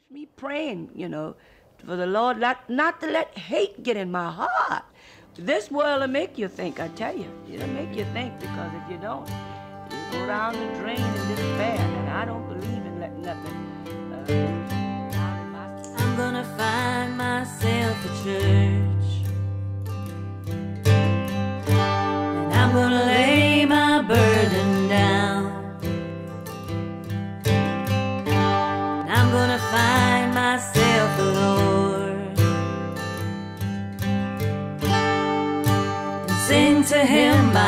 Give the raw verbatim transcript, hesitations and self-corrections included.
keeps me praying, you know, for the Lord not, not to let hate get in my heart. This world will make you think, I tell you. It'll make you think, because if you don't, you go down the drain in despair, and I don't believe in letting nothing uh, down in my... I'm gonna find myself a church, and I'm gonna lay my burden down. I'm gonna find myself a Lord and sing to Him by